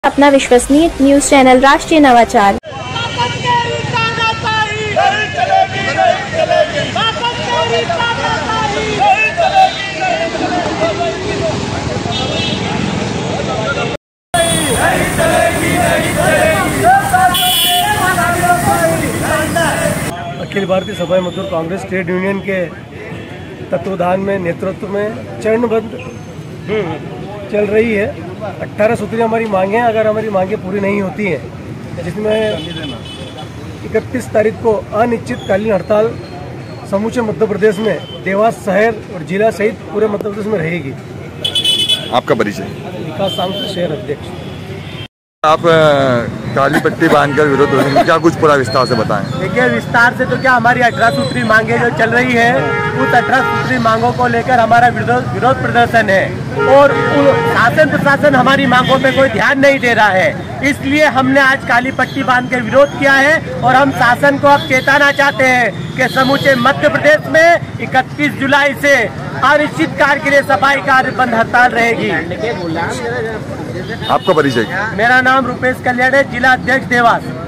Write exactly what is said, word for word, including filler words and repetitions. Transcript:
अपना विश्वसनीय news channel राष्ट्रीय नवाचार। अखिल भारतीय सफाई मजदूर कांग्रेस ट्रेड यूनियन के तत्वाधान में नेतृत्व में चरणबद्ध चल रही है। अट्ठारह सूत्री हमारी मांगे हैं। अगर हमारी मांगे पूरी नहीं होती हैं, जिसमें इकतीस तारीख को अनिश्चितकालीन हड़ताल समूचे मध्य प्रदेश में देवास शहर और जिला सहित पूरे मध्य प्रदेश में रहेगी। आपका परिचय? विकास सांसद शहर अध्यक्ष। आप काली पट्टी बांधकर विरोध करेंगे, क्या कुछ पूरा विस्तार से बताएं। देखिए, विस्तार से तो क्या, हमारी अठारह सूत्री मांगे जो चल रही है, उस अठारह सूत्री मांगों को लेकर हमारा विरोध विरोध प्रदर्शन है और शासन प्रशासन हमारी मांगों पे कोई ध्यान नहीं दे रहा है। इसलिए हमने आज काली पट्टी बांध के विरोध किया है और हम शासन को अब चेताना चाहते हैं कि समूचे मध्य प्रदेश में इकतीस जुलाई से अनिश्चित काल के लिए सफाई कार्य बंद हड़ताल रहेगी। आपका परिचय? मेरा नाम रुपेश कल्याण है, जिला अध्यक्ष देवास।